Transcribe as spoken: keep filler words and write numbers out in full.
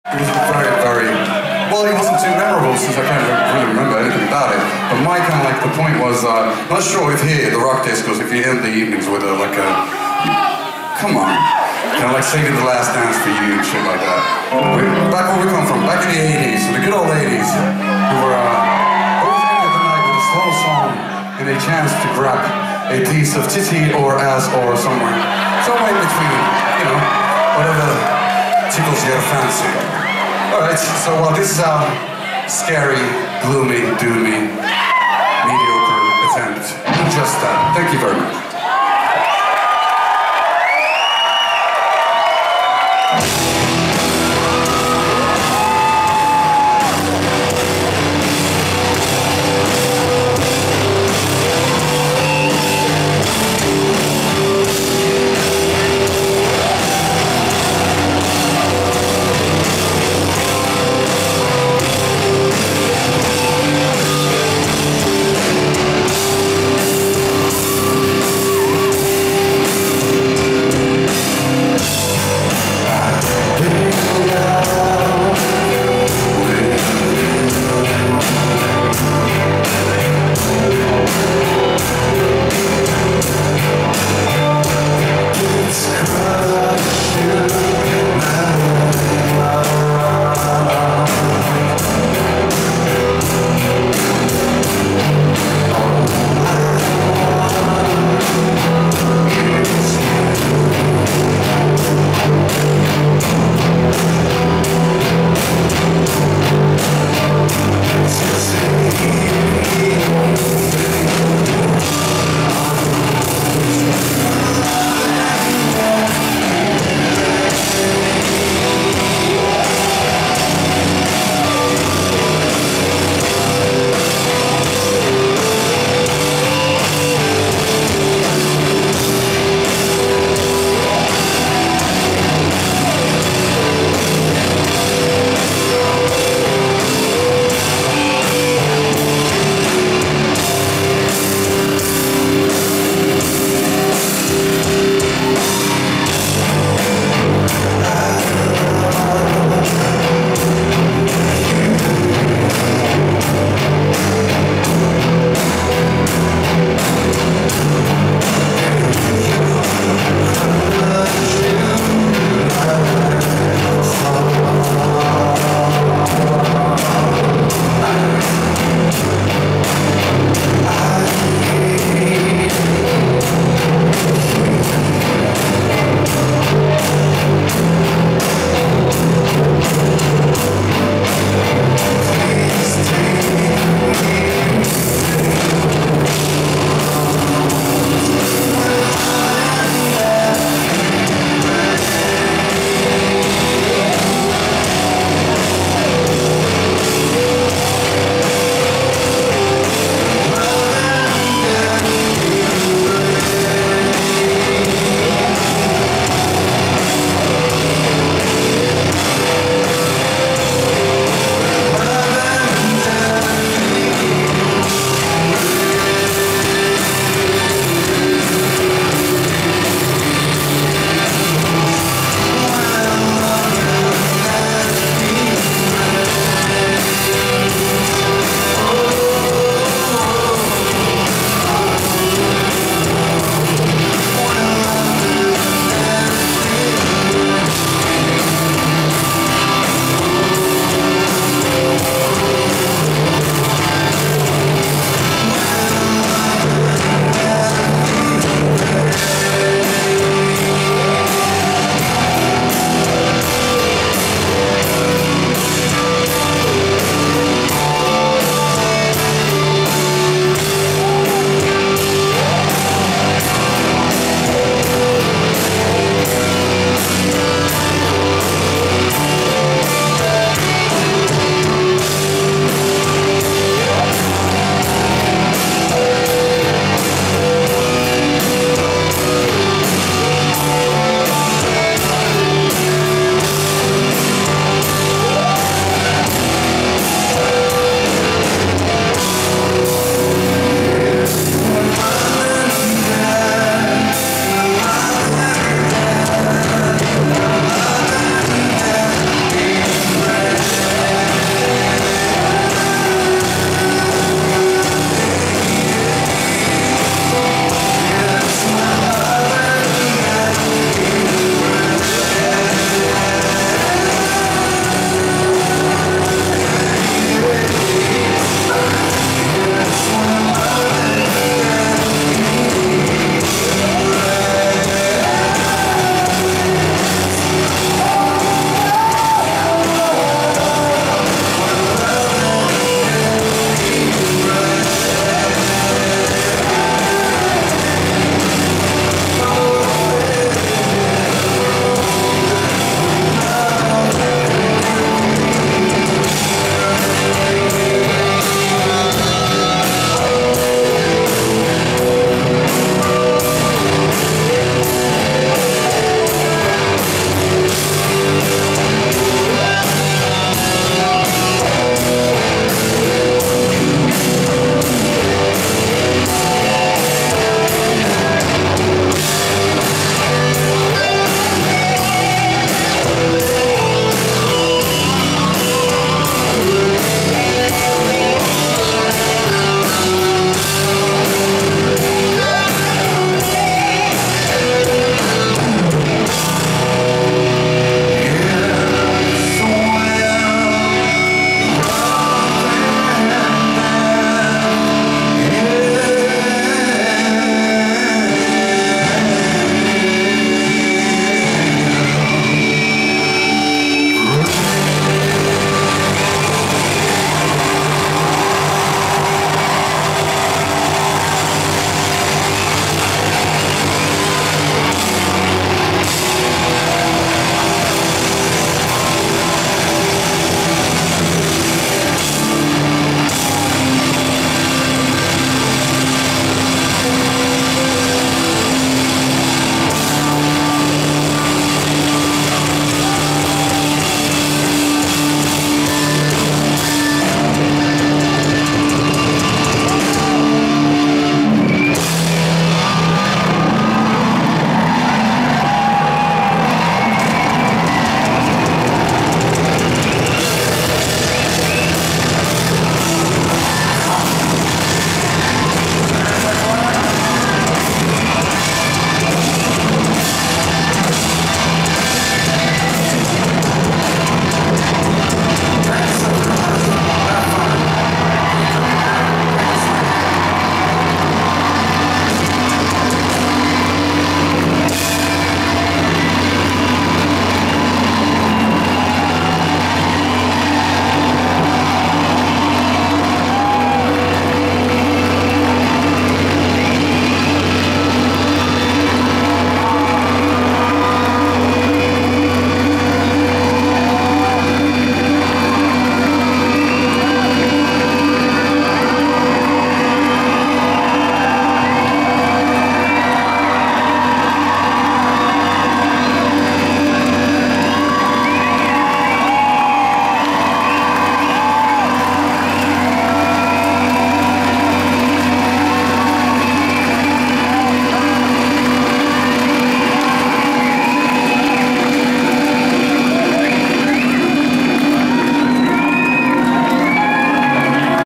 It was very, very, well, it wasn't too memorable since I can't really remember anything about it. But my kind of like, the point was, uh, not sure if here, the rock discos, if you end the evenings with a, like a, come on, kind of like singing the last dance for you and shit like that. We, back where we come from, back in the eighties, the good old eighties, we were uh, always ending the night with a slow song and a chance to grab a piece of titty or ass or somewhere, somewhere in between, you know, whatever tickles your fancy. Alright, so well, this is our scary, gloomy, doomy, mediocre attempt at just that. Thank you very much.